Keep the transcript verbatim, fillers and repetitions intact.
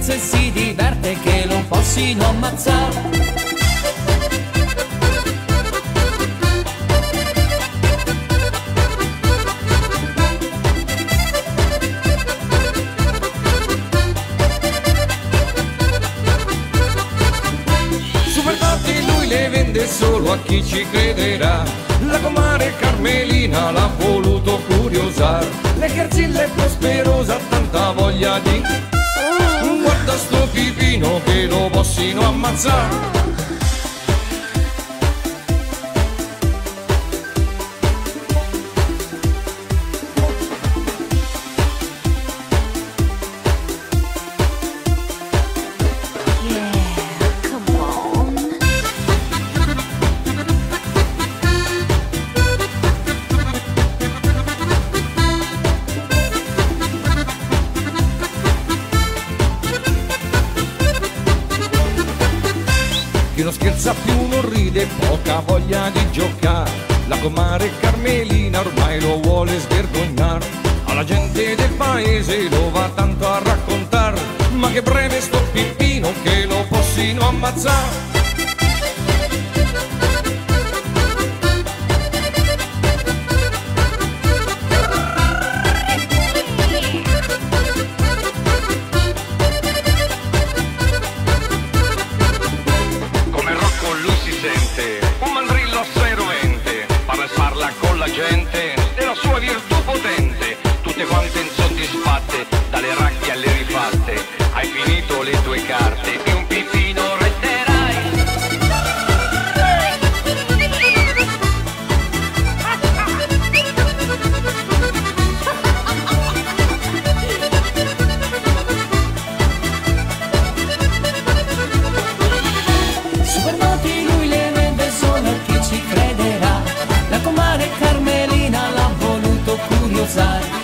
scherza e si diverte che lo possino ammazzare. Le vende solo a chi ci crederà. La comare Carmelina l'ha voluto curiosare. Le Garzilla è prosperosa, tanta voglia di guarda sto pipino che lo possino ammazzare. Chi non scherza più non ride, poca voglia di giocare. La comare Carmelina ormai lo vuole svergognare. Alla gente del paese lo va tanto a raccontare. Ma che breve sto pippino che lo possino ammazzare. Un mandrillo assai rovente, parla e parla con la gente della sua virtù potente, tutte quante insoddisfatte dalle racchie alle rifatte. Hai finito le tue carte e un pippino retterai. Supernoti lui le vende solo a chi ci crederà. La comare Carmelina l'ha voluto curiosare.